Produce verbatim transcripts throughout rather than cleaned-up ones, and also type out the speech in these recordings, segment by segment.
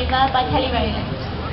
Over by Rowland.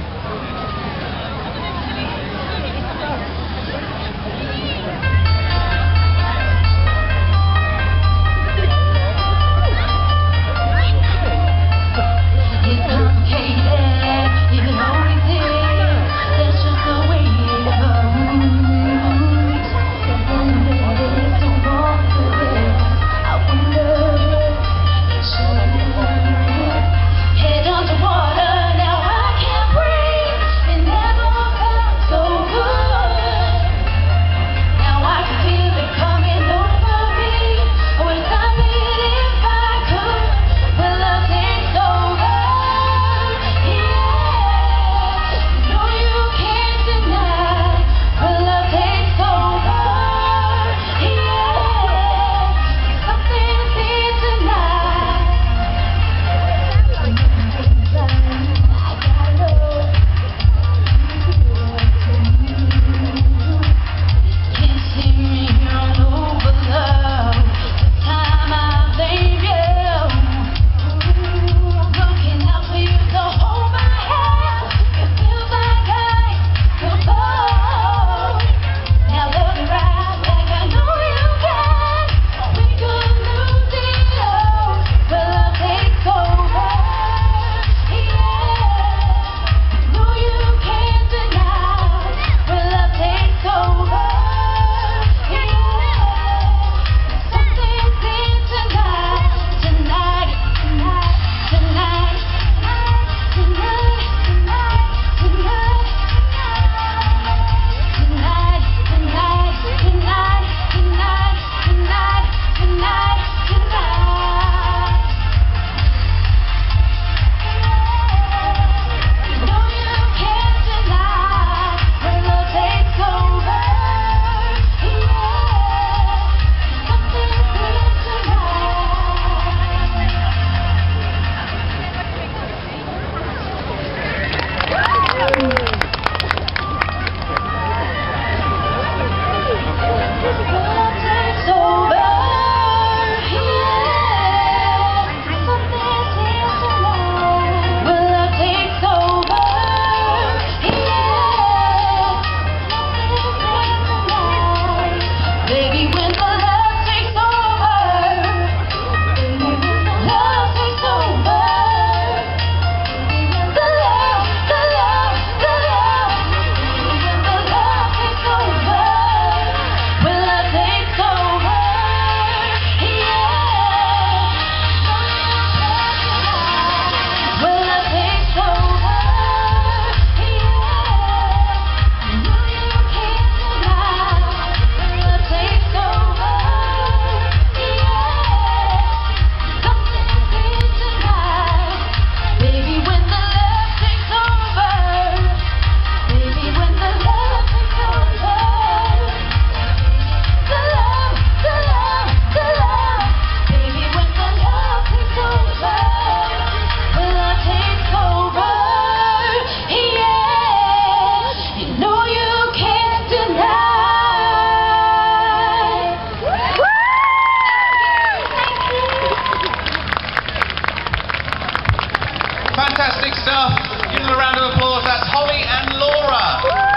Fantastic stuff. Give them a round of applause. That's Hollie and Laura.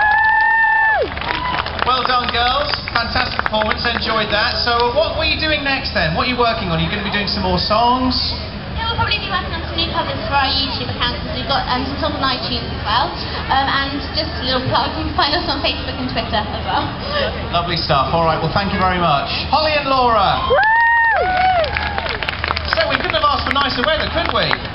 Well done, girls. Fantastic performance. Enjoyed that. So what were you doing next then? What are you working on? Are you going to be doing some more songs? Yeah, we'll probably be working on some new covers for our YouTube account because we've got um, some songs on iTunes as well. Um, and just a little plug, you can find us on Facebook and Twitter as well. Lovely stuff. All right, well, thank you very much. Hollie and Laura. So we couldn't have asked for nicer weather, could we?